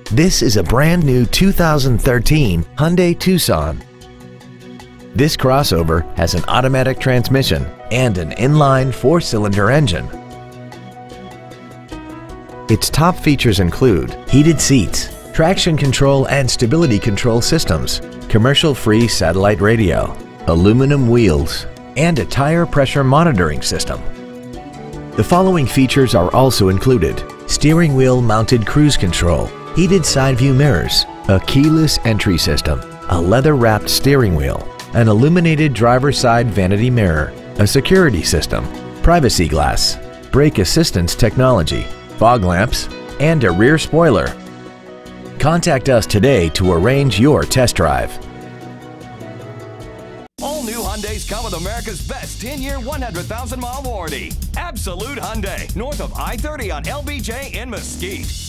This is a brand new 2013 Hyundai Tucson. This crossover has an automatic transmission and an inline 4-cylinder engine. Its top features include heated seats, traction control and stability control systems, commercial-free satellite radio, aluminum wheels, and a tire pressure monitoring system. The following features are also included: steering wheel mounted cruise control, heated side view mirrors, a keyless entry system, a leather-wrapped steering wheel, an illuminated driver's side vanity mirror, a security system, privacy glass, brake assistance technology, fog lamps, and a rear spoiler. Contact us today to arrange your test drive. All new Hyundais come with America's best 10-year, 100,000-mile warranty. Absolute Hyundai, north of I-30 on LBJ in Mesquite.